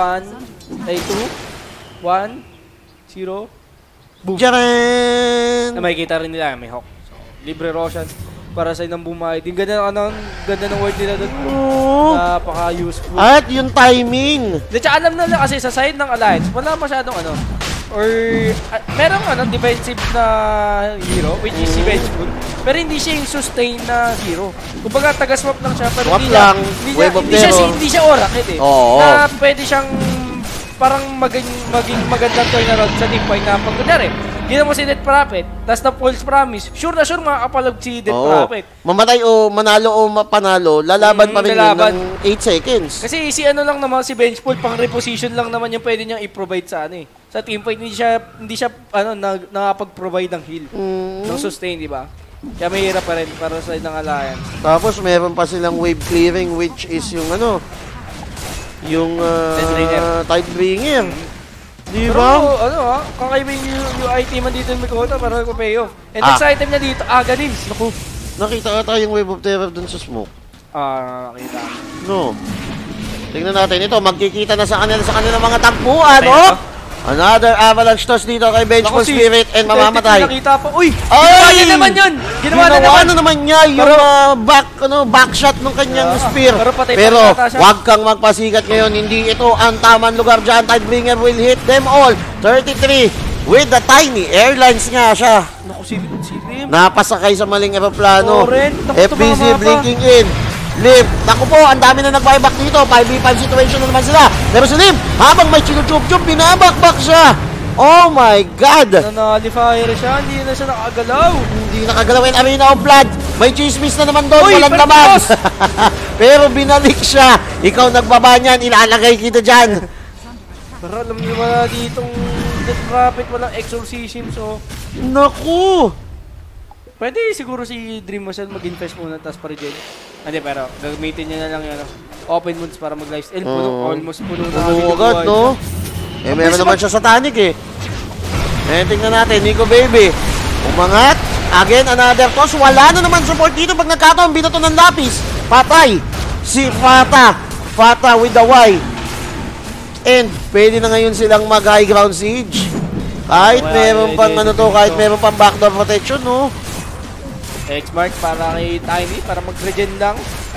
1, 0. Boom. Diyan! Makikita rin nila. May hawk. So, libre Roshan. Para sa inang bumay. Ganda ng word nila doon. Napaka-useful. At yung timing. Alam na kasi sa side ng Alliance, wala masyadong or merong defensive na hero, which is si Benchwood. Pero hindi siya yung sustain na hero. Kumbaga, taga-swap lang siya. Pero hindi siya Oracle eh. Na pwede siyang parang maging magandang turnaround sa team fight na pag kunyari, ginawa mo si Death Prophet, tapos na false promise, sure na sure makakapalag si Death Prophet. Mamatay o manalo o mapanalo, lalaban pa rin yun ng 8 seconds. Kasi si ano lang naman, si Benchpool, pang reposition lang naman yung pwede niyang i-provide sa ano eh. Sa teamfight, hindi siya nakapag-provide ng heal, ng sustain, di ba? Kaya may hirap pa rin para sa ng Alliance. Tapos meron pa silang wave clearing, which is yung ano, yung Tidebringer. Di ba? Pero ano kakaiba yung item dito ng Mikoto para ko-payoff. And next item niya dito, din. Naku, nakita ata yung Wave of Terror dun sa smoke. Nakita. No. Tingnan natin ito, magkikita na sa kanila mga tagpuan, oh! Another avalanche toss dito kay Vengeful Spirit and mamamatay. Nakita pa. Uy! Ginawa niya naman yun! Ginawa na naman niya yung backshot ng kanyang spear. Pero wag kang magpasikat ngayon. Hindi ito ang tamang lugar dyan. Tidebringer will hit them all. 33 with the tiny airlines nga siya. Naku, silip. Napasakay sa maling aeroplano. FBZ blinking in. Lim, naku po, ang dami na nag-buyback dito. 5v5 situation na naman sila. Pero si Lim, habang may chinuchup-chup, binabakbak siya. Oh my God! Nanalifier siya, hindi na siya nakagalaw. Hindi nakagalaw yung Arena of Blood. May chismis na naman doon, walang laman. Pero binalik siya. Ikaw nagbaba niyan, ilalagay kita dyan. Pero alam niyo ba ditong Death Prophet, walang exorcism, so... Naku! Pwede siguro si Dream Muscle mag-invest muna, tapos pa-regen. Hindi, pero gagamitin niya na lang yung open moons para mag-lifesteal. Almost puno na. Agad, no? Meron naman siya satanic eh. Tingnan natin, Nico Baby. Umangat. Again, another toss. Wala na naman support dito pag nagkataon. Binato ng lapis. Patay. Si Fata. Fata with the Y. And pwede na ngayon silang mag-high ground siege. Kahit meron pang kahit meron pang backdoor protection, no? X-Mark para kay Tiny, para mag-regen lang.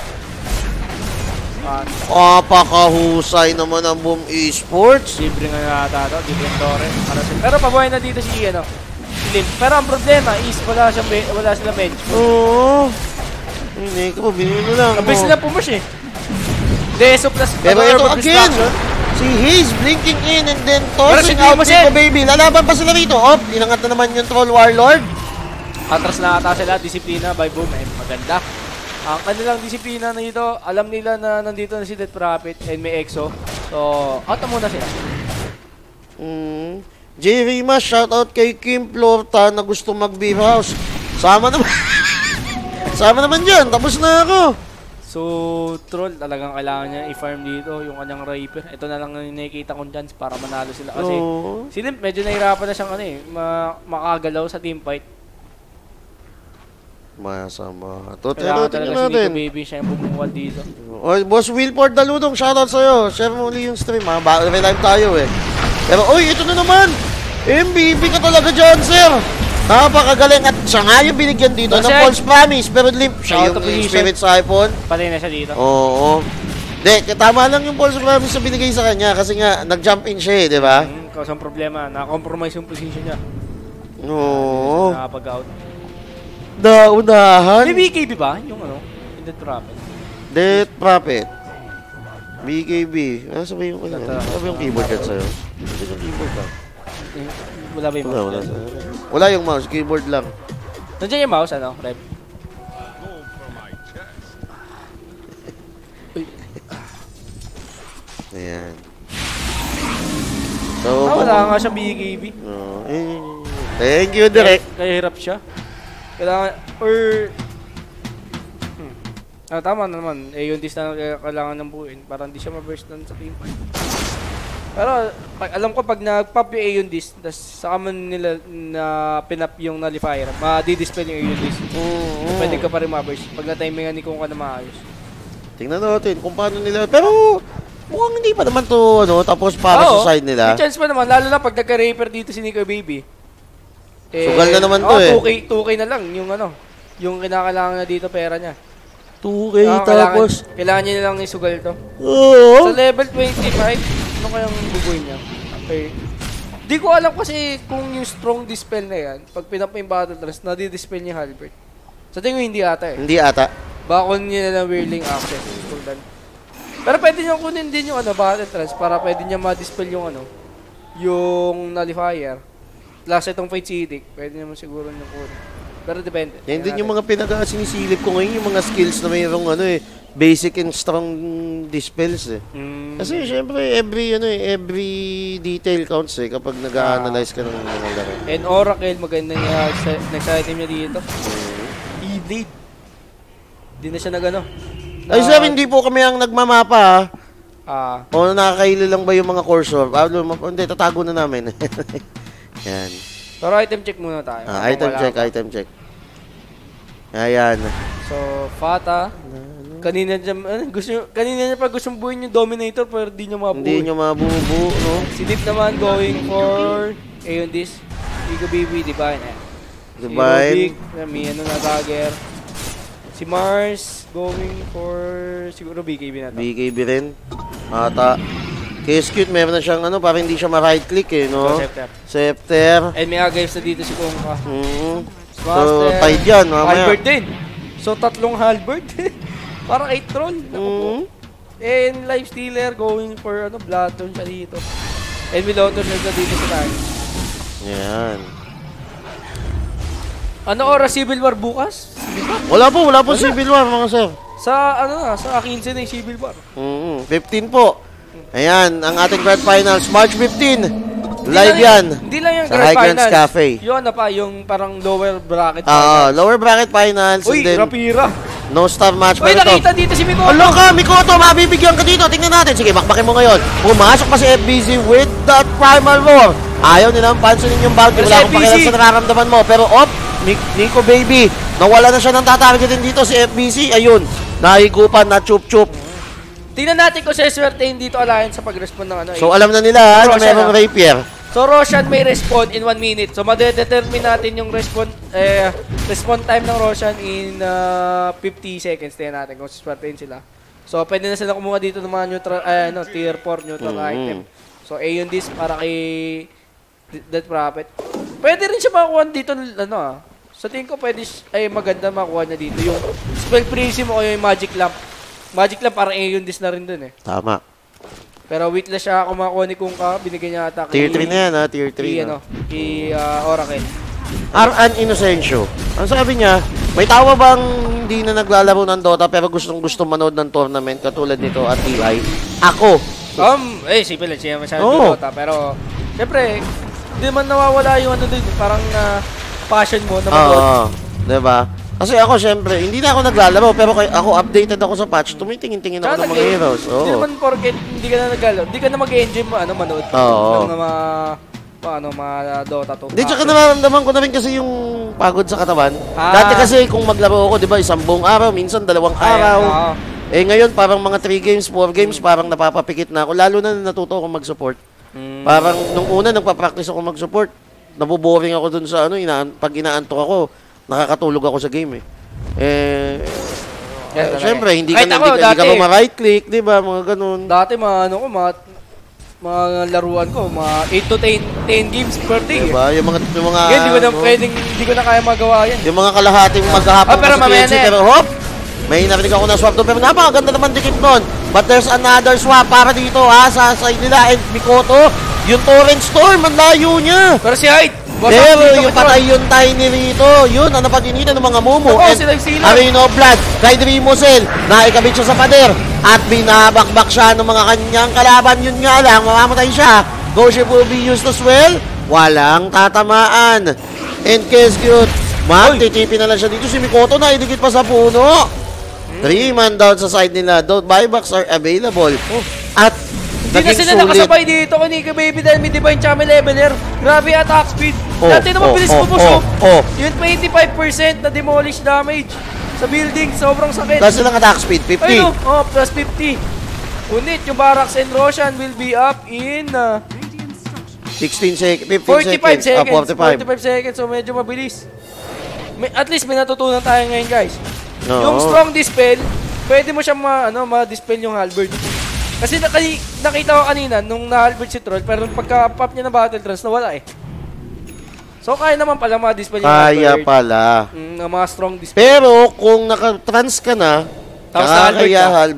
Napakahusay naman ang Boom Esports. Libre nga nata ito, libre Torre. Pero pabuhay na dito si Lim. Pero ang problema is wala sila bench. Oo. Hindi ko, binili lang. Nabis na pumash eh. Deso plus. Pero ito again, si Haze blinking in and then tossing out Nico Baby. Lalaban pa sila rito. Inangat na naman yung Troll Warlord. Atras na ata sila, disiplina by Boom, maganda. Ang kanilang disiplina na dito, alam nila na nandito na si Death Prophet and may EXO. So, out na muna sila. J. Rima, shoutout kay Kim Florta na gusto mag-beef house. Sama naman. Sama naman dyan, tapos na ako. So, Troll, talagang kailangan niya i-farm dito yung kanyang Reaper. Ito na lang nakikita kong chance para manalo sila. Kasi si Limp medyo nahirapan na siyang makagalaw sa teamfight. Masama. Kailangan talaga si Nico Baby siya yung bumuwad dito. Boss Wilford Daludong, shoutout sa'yo. Share mo ulit yung stream ha. May live tayo eh. Pero ito na naman. MVP ka talaga dyan, sir. Napakagaling. At siya nga yung binigyan dito ng false promise. Pero Limp, siya yung Spirit Siphon. Patay na siya dito. Oo. Tama lang yung false promise na binigay sa kanya. Kasi nga, nag-jump in siya eh, di ba? Kasi ang problema, na-compromise yung position niya. Oo. Nakapag-out. Unahan. May BKB ba? Yung Death Prophet. Death Prophet. BKB. Ano ba yung keyboard yan sa'yo? Ano yung keyboard lang? Wala ba yung mouse? Wala yung mouse. Keyboard lang. Nandiyan yung mouse, Reb? Ayan. So, wala nga siya BKB. Thank you, Direk. Kaya hirap siya. Kailangan, tama naman. Yung dis na kailangan ng buuin para hindi siya ma-burst sa team. Pero, alam ko pag nag-pop yung Aeon Disc, tapos saka man nila na pinap yung nullifier, ma-dispel yung Aeon Disc. Pwede ka pa rin ma-burst pag na-timingan ni kung ka na maayos. Tingnan natin kung paano nila. Pero, mukhang hindi pa naman to, tapos para sa side nila. May chance pa naman, lalo na pag nagka-raper dito si Nico Baby. Sugal na naman to 2K na lang yung kinakailangan na dito pera niya. 2K tapos kailangan niya lang isugal to. Oo. Sa level 25, ano kayang bubuin niya? Okay. Di ko alam kasi kung yung strong dispel na yan, pag pinap yung battle trust, nadi-dispel niya Halbert. Sa tingin ko hindi ata eh. Hindi ata. Baka kunin niya na ng Whirling Access. Pero pwede niya kunin din yung battle trust para pwede niya ma-dispel yung yung nullifier. last itong fight si Idik, pwede naman siguro nung kunin. Pero depende. Yan din yung mga sinisilip ko ngayon, yung mga skills na mayroong basic and strong dispels eh. Kasi syempre every detail counts eh kapag nag-a-analyze ka ng mga laro. And Oracle, maganda niya next item niya dito. E-Blade. Hindi na siya Ay sir, hindi po kami ang nagmamapa o nakakailo lang ba yung mga cursor? Hindi, tatago na namin. Yan. Pero item check muna tayo. Item check. Ayan. So, Fata. Kanina niya pa gustong buuin yung Dominator pero di niya mabuo. Hindi niya mabubuo, no? Si Deep naman going for this. Igo Baby, Divine. Divine. May na dagger. Si Mars going for siguro BKB na to. BKB rin. Ata. KSQ, meron na siyang parang hindi siya ma-right click eh, no? Scepter. And may agaves na dito si Kongka. So, tied yan, mamaya. Halberd din. So, 3 halberd. Parang 8 troll. And Life Stealer going for Bloodstone siya dito. And with auto siya dito sa tayo. Yan. Ano oras Civil War bukas? Wala po Civil War mga sir. Sa 15 na yung Civil War. 15 po. Ayan, ang ating grand finals, March 15. Live yan. Hindi lang yung sa grand Highlands finals. Cafe. Yung parang lower bracket finals. Lower bracket finals. Uy, Rapira. No star match. Uy, nakita dito si Mikoto. Alo ka, Mikoto, mabibigyan ka dito. Tingnan natin. Sige, bakbakin mo ngayon. Pumasok pa si FBC with that Primal Roar. Ayaw nilang pansinin yung bounty. Wala akong pakialam sa nararamdaman mo. Pero Nico Baby, nawala na siya ng tatargetin dito si FBC. Ayun, nahigupan na chup-chup. Tingnan natin kung seswertein dito Alliance sa pag-respond ng So alam na nila na mayroong Rapier. So Roshan may respond in 1 minute. So madedetermine natin yung respawn time ng Roshan in 50 seconds. Tingnan natin kung seswertein sila. So pwede na sila kumuha dito ng mga neutral, tier 4 neutral item. So Aeon Disc para kay Death Prophet. Pwede rin siya makakuha dito Sa tingin ko pwede maganda makuha niya dito yung Spell Prism o yung Magic Lamp. Magic Lamp parang Aeon Disc na rin dun eh. Tama. Pero weightless siya kumakuha ni Kungka, binigyan niya ata Tier 3 na yan Tier 3 kay Oracle. Aran Inocencio. Ang sabi niya, may tawa bang hindi na naglalaro ng Dota pero gustong manood ng tournament katulad nito at TI? Ako. Simple lang siya masyadong Dota pero syempre, hindi man nawawala yung parang passion mo na manood. Diba? Kasi ako, syempre, hindi na ako naglalaro, pero ako updated ako sa patch, tumitingin-tingin ako ng mga heroes. Hindi naman porket hindi ka na naglalaro, hindi ka na mag-enjoy manood. Ng mga Dota 2. Hindi, tsaka nararamdaman ko na rin kasi yung pagod sa katawan. Dati kasi kung maglaro ako, di ba, 1 buong araw, minsan 2 araw. Ngayon, parang mga 3 games, 4 games, parang napapapikit na ako. Lalo na natuto ako mag-support. Parang, nung una, nagpa-practice ako mag-support, nabuboring ako dun sa pag inaantok ako, nakakatulog ako sa game siyempre, hindi ka ma-right click, di ba? Mga ganun. Dati, mga laruan ko, mga 8 to 10 games per day. Diba? Yung mga hindi ko na kaya magawa yan. Yung mga kalahating maghahapon pero mamaya pero may narinig ako na swap doon, pero napakaganda naman dikit doon. But there's another swap para dito sa side nila, and Mikoto, yung Torrent Storm, ang layo niya. Pero si Hyde, pero yung patay yung Tiny rito, yun, ang napaginitan ng mga Momo. And Arena of Blood, kay Dreamosel, naikabit siya sa pader, at binabakbak siya ng mga kanyang kalaban. Yun nga lang, mamamatay siya. Ghost will be used as well. Walang tatamaan. And Kescute, titipin na lang siya dito. Si Mikoto na, idikit pa sa puno. 3-man down sa side nila. Buybacks are available. At hindi na sila nakasabay dito kay Nico Baby dahil may Divine Chame Leveler. Grabe attack speed. Dati naman bilis mo po. Yung 25% na demolish damage sa building. Sobrang sakit. Plus silang attack speed, 50. Ayun, plus 50. Ngunit yung Barracks and Roshan will be up in 16 seconds, 45 seconds. 45 seconds, so medyo mabilis. At least may natutunan tayo ngayon, guys. Yung strong dispel, pwede mo siyang ma-dispel yung halberd. Kasi nakita ko kanina, nung na-halberd si Troll, pero pagka-pop niya ng Battle Trance, nawala So, kaya naman pala ma-dispel yung halberd. Kaya pala. Mga strong dispel. Pero, kung naka-trans ka na, kaya halberd,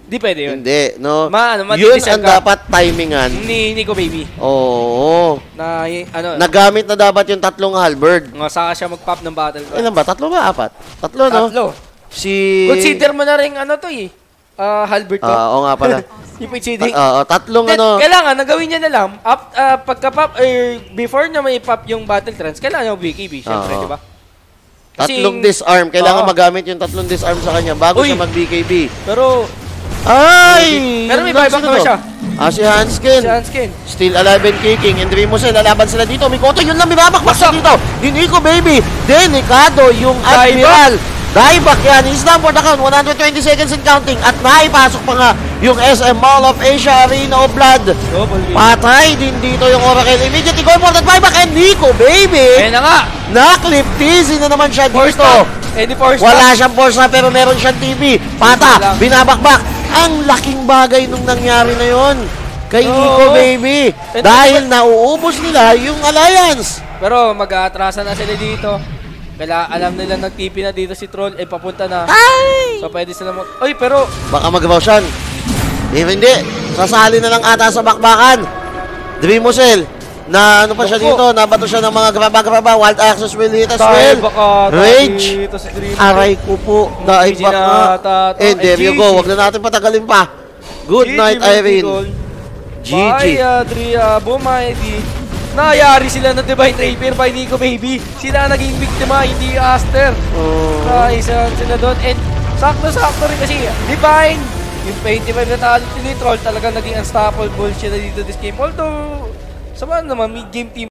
Di pwede yun. Hindi, no? Yun matitisang ang dapat timingan. Ni Nico Baby. Oo. Na, nagamit na dapat yung 3 halberd. Saka siya mag-pop ng battle. Ilan ba? 3 ba? 4? 3, no? 3. Consider mo na rin to eh. Halberd to. Oo nga pala. Yung pitching. Tatlong Kailangan, nagawin niya na lang. Pagka-pop, before niya may pop yung battle trance, kailangan yung BKB. Siyempre, di ba? 3 disarm. Kailangan magamit yung 3 disarm sa kanya bago siya mag-BKB. Pero may buyback naman siya. Si Hanskin. Still alive and kicking. And Dreamosel, lalaban sila dito. Mikoto, yun lang, bibabakbak siya dito. Yung Nico Baby. Delikado yung Admiral. Dieback yan. He's down for the count. 120 seconds and counting. At naipasok pa nga yung SM Mall of Asia Arena of Blood. Patay din dito yung Oracle. Immediately going for that buyback. And Nico Baby. Ayun na nga. Naklip teasy na naman siya dito. Wala siyang force na pero meron siyang TV. Pata, binabakbak. Ang laking bagay nung nangyari na yon kay Nico Baby. Dahil nauubos nila yung Alliance. Pero mag-aatrasa na sila dito. Kaya alam nila nag-TP na dito si Troll, papunta na. So pwede sila pero baka mag-Roshan. If hindi, sasali na lang ata sa bakbakan. Dreamosel, na pa siya dito, nabato siya ng mga graba-graba. Wild Access will hit as well. Rage. Aray ko po, Dieback nga. And there you go, wag na natin patagalin pa. Good night, Irene. GG. Bye, Adria. Bumaydi. Nayari sila ng Divine Rapier by Nico Baby. Sila naging biktima, hindi Aster. Isa sila doon. And sakto-sakto rin kasi Divine. Yung 25 na talo ni Troll talaga naging unstoppable siya na dito this game. Although, sama naman, mid-game team.